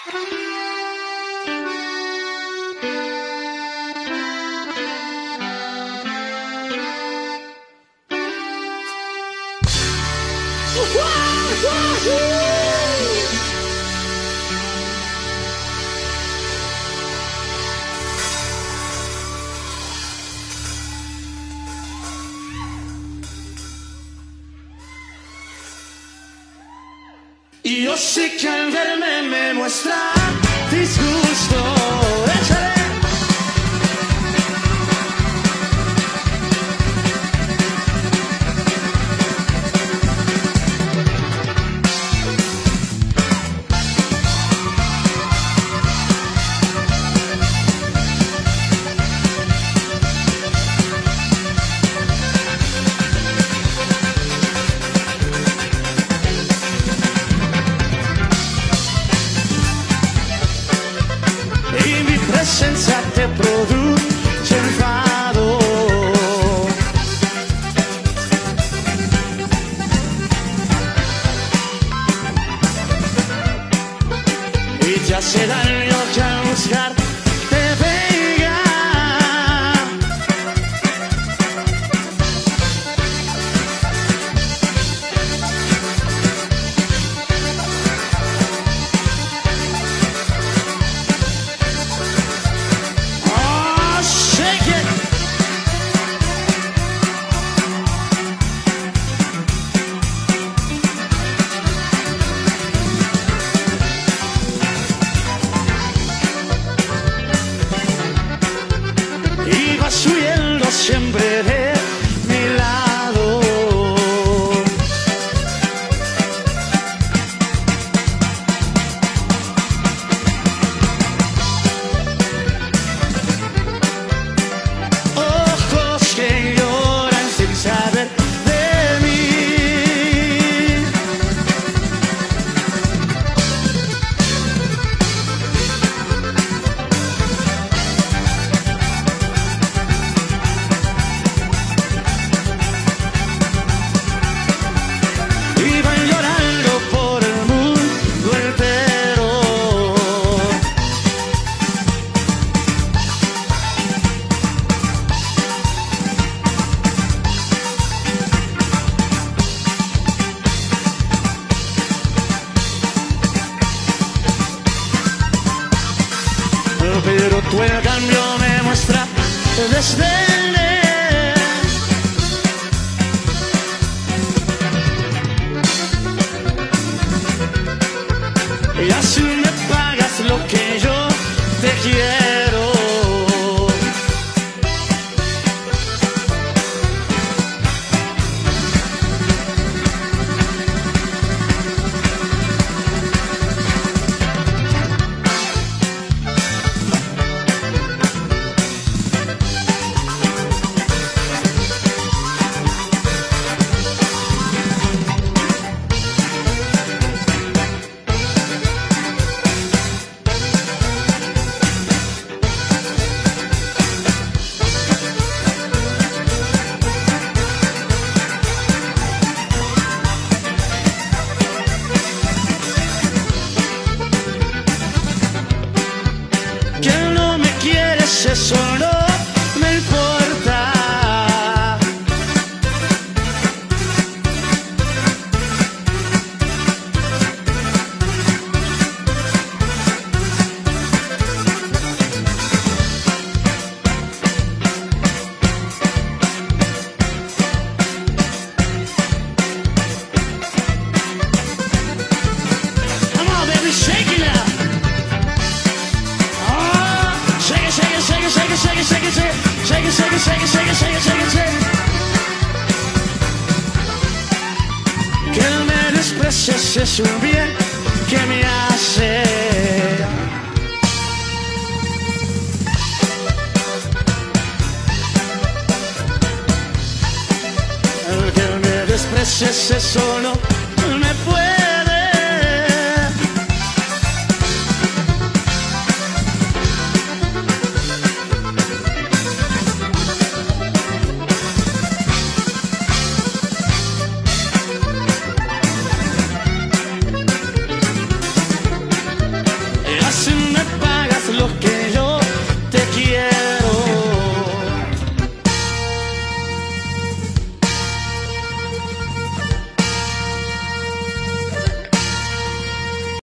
Y yo sé que al verme me muestra disgusto. Échale. Presencia te produce enfado. Y te hace daño que al buscar te pega. Huyendo siempre de mi lado. Ojos que lloran sin saber de mí. Pero tú el cambio me muestra desdén. Y así me pagas lo que yo te quiero. Eso no me importa. Come on, baby, shake it now. Shake it, shake it, shake it, shake it, shake it, shake it, shake it, shake it, shake it, shake it, shake it, shake it, shake it. Que me desprecies es un bien que me hace. El que me desprecies eso no me puede. Hace